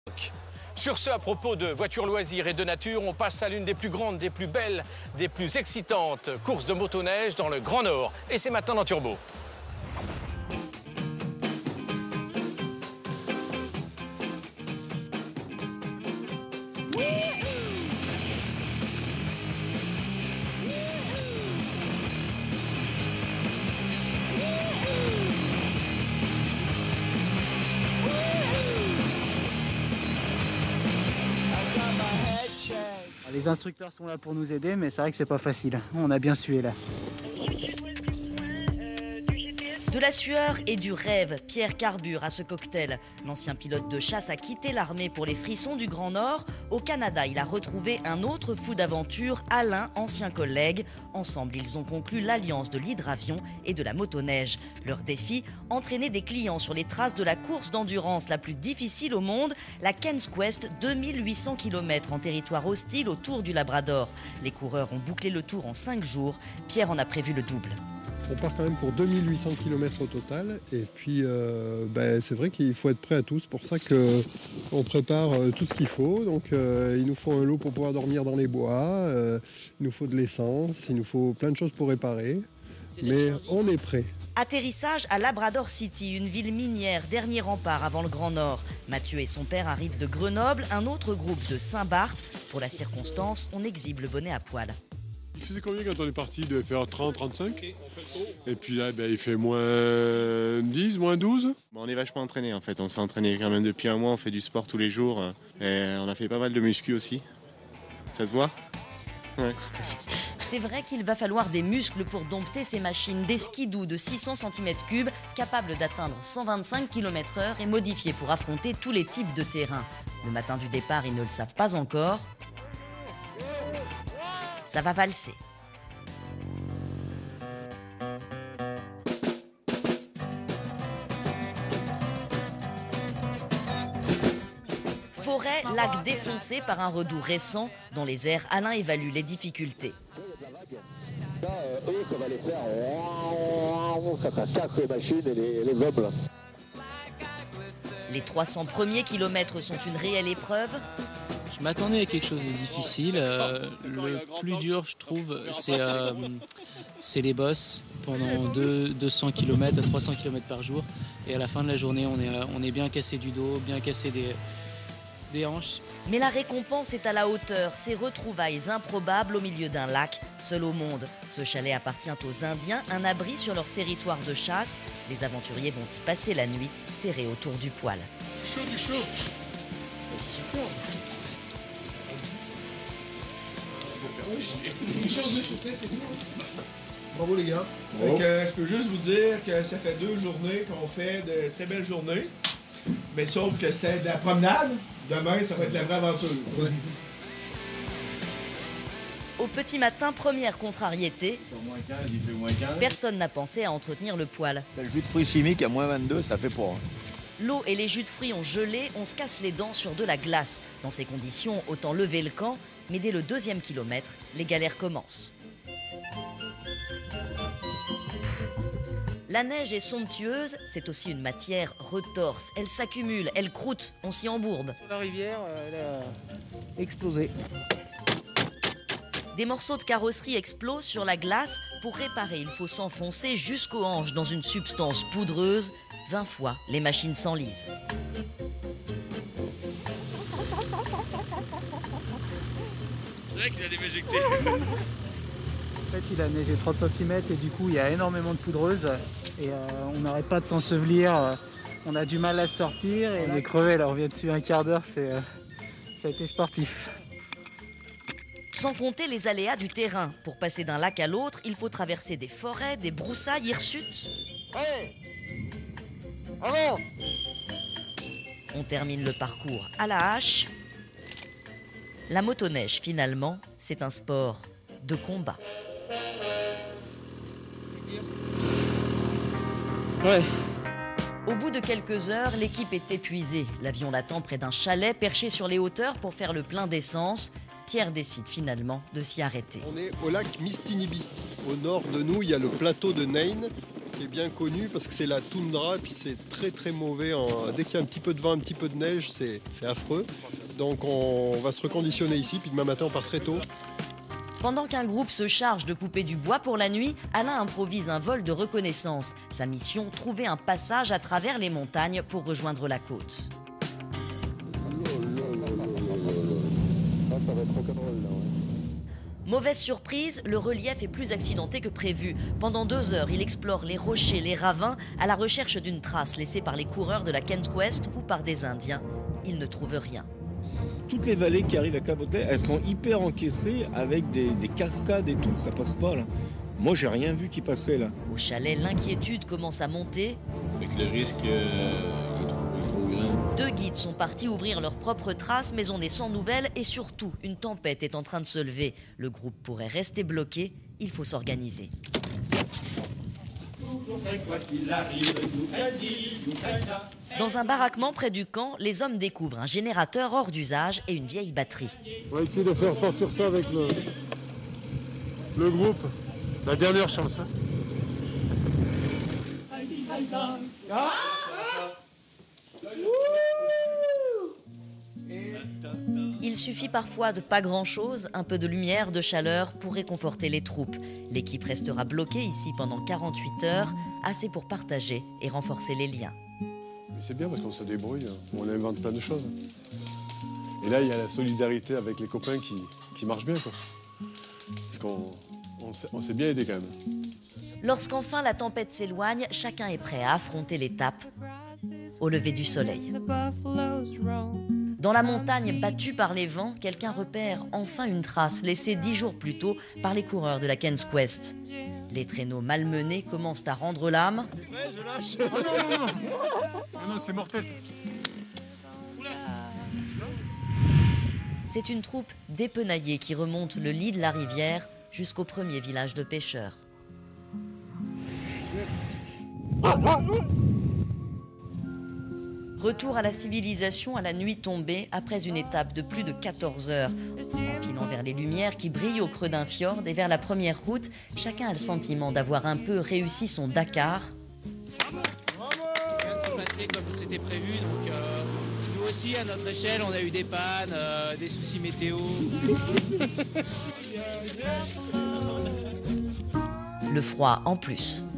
Sur ce, à propos de voitures loisirs et de nature, on passe à l'une des plus grandes, des plus belles, des plus excitantes courses de motoneige dans le Grand Nord. Et c'est maintenant dans Turbo. Les instructeurs sont là pour nous aider, mais c'est vrai que c'est pas facile. On a bien sué là. De la sueur et du rêve, Pierre carbure à ce cocktail. L'ancien pilote de chasse a quitté l'armée pour les frissons du Grand Nord. Au Canada, il a retrouvé un autre fou d'aventure, Alain, ancien collègue. Ensemble, ils ont conclu l'alliance de l'hydravion et de la motoneige. Leur défi, entraîner des clients sur les traces de la course d'endurance la plus difficile au monde, la Ken's Quest, 2800 km en territoire hostile autour du Labrador. Les coureurs ont bouclé le tour en 5 jours. Pierre en a prévu le double. On part quand même pour 2800 km au total et puis c'est vrai qu'il faut être prêt à tout. C'est pour ça qu'on prépare tout ce qu'il faut. Donc il nous faut un lot pour pouvoir dormir dans les bois, il nous faut de l'essence, il nous faut plein de choses pour réparer. Mais on est prêt. Atterrissage à Labrador City, une ville minière, dernier rempart avant le Grand Nord. Mathieu et son père arrivent de Grenoble, un autre groupe de Saint-Barth. Pour la circonstance, on exhibe le bonnet à poil. Il faisait combien quand on est parti? Il devait faire 30, 35. Et puis là, il fait moins 10, moins 12. On est vachement entraîné en fait. On s'est entraîné quand même depuis un mois. On fait du sport tous les jours. Et on a fait pas mal de muscu aussi. Ça se voit? Ouais. C'est vrai qu'il va falloir des muscles pour dompter ces machines, des skidoo de 600 cm3 capables d'atteindre 125 km/h et modifiés pour affronter tous les types de terrains. Le matin du départ, ils ne le savent pas encore. Ça va valser. Forêt, lac défoncé par un redout récent. Dans les airs, Alain évalue les difficultés. Ça, eux, ça va les faire. Ça casse les machines et les hommes. Là. Les 300 premiers kilomètres sont une réelle épreuve. Je m'attendais à quelque chose de difficile. Le plus dur, je trouve, c'est les bosses pendant 200 km à 300 km par jour. Et à la fin de la journée, on est bien cassé du dos, bien cassé des hanches. Mais la récompense est à la hauteur. Ces retrouvailles improbables au milieu d'un lac, seul au monde. Ce chalet appartient aux Indiens, un abri sur leur territoire de chasse. Les aventuriers vont y passer la nuit, serrés autour du poêle. Chaud du chaud. C'est super. Bravo les gars. Fait que, je peux juste vous dire que ça fait 2 journées qu'on fait de très belles journées. Mais sauf que c'était de la promenade. Demain, ça va être la vraie aventure. Au petit matin, première contrariété. Moins 15, il fait moins 15. Personne n'a pensé à entretenir le poêle. Le jus de fruits chimiques à moins 22, ça fait pas. L'eau et les jus de fruits ont gelé, on se casse les dents sur de la glace. Dans ces conditions, autant lever le camp. Mais dès le 2e kilomètre, les galères commencent. La neige est somptueuse, c'est aussi une matière retorse. Elle s'accumule, elle croûte, on s'y embourbe. La rivière, elle a explosé. Des morceaux de carrosserie explosent sur la glace. Pour réparer, il faut s'enfoncer jusqu'aux hanches dans une substance poudreuse. 20 fois, les machines s'enlisent. C'est vrai qu'il a déméjecté. En fait, il a neigé 30 cm et du coup, il y a énormément de poudreuse. Et on n'arrête pas de s'ensevelir. On a du mal à se sortir et on est crevé. Là, on revient dessus un quart d'heure. Ça a été sportif. Sans compter les aléas du terrain. Pour passer d'un lac à l'autre, il faut traverser des forêts, des broussailles hirsutes. Hey, avance. On termine le parcours à la hache. La motoneige, finalement, c'est un sport de combat. Ouais. Au bout de quelques heures, l'équipe est épuisée. L'avion l'attend près d'un chalet perché sur les hauteurs pour faire le plein d'essence. Pierre décide finalement de s'y arrêter. On est au lac Mistinibi. Au nord de nous, il y a le plateau de Nain. qui est bien connu parce que c'est la toundra et puis c'est très très mauvais. Dès qu'il y a un petit peu de vent, un petit peu de neige, c'est affreux. Donc on va se reconditionner ici, puis demain matin on part très tôt. Pendant qu'un groupe se charge de couper du bois pour la nuit, Alain improvise un vol de reconnaissance. Sa mission, trouver un passage à travers les montagnes pour rejoindre la côte. Ça va être rock'n'roll là. Mauvaise surprise, le relief est plus accidenté que prévu. Pendant 2 heures, il explore les rochers, les ravins, à la recherche d'une trace laissée par les coureurs de la Kent Quest ou par des Indiens. Il ne trouve rien. Toutes les vallées qui arrivent à Cabotet, elles sont hyper encaissées avec des cascades et tout, ça passe pas là. Moi j'ai rien vu qui passait là. Au chalet, l'inquiétude commence à monter. Avec le risque est trop grand. 2 guides sont partis ouvrir leurs propres traces, mais on est sans nouvelles et surtout, une tempête est en train de se lever. Le groupe pourrait rester bloqué, il faut s'organiser. Dans un baraquement près du camp, les hommes découvrent un générateur hors d'usage et une vieille batterie. On va essayer de faire sortir ça avec le groupe. La dernière chance. Hein. Il suffit parfois de pas grand-chose, un peu de lumière, de chaleur pour réconforter les troupes. L'équipe restera bloquée ici pendant 48 heures, assez pour partager et renforcer les liens. Mais c'est bien parce qu'on se débrouille, on invente plein de choses. Et là, il y a la solidarité avec les copains qui marche bien, quoi. Parce qu'on s'est bien aidés quand même. Lorsqu'enfin la tempête s'éloigne, chacun est prêt à affronter l'étape au lever du soleil. Dans la montagne battue par les vents, quelqu'un repère enfin une trace laissée 10 jours plus tôt par les coureurs de la Kent Quest. Les traîneaux malmenés commencent à rendre l'âme. C'est vrai, je lâche. Oh non, c'est mortel. C'est une troupe dépenaillée qui remonte le lit de la rivière jusqu'au premier village de pêcheurs. Retour à la civilisation à la nuit tombée après une étape de plus de 14 heures. En filant vers les lumières qui brillent au creux d'un fjord et vers la première route, chacun a le sentiment d'avoir un peu réussi son Dakar. Rien ne s'est passé comme c'était prévu, donc nous aussi à notre échelle on a eu des pannes, des soucis météo. Le froid en plus.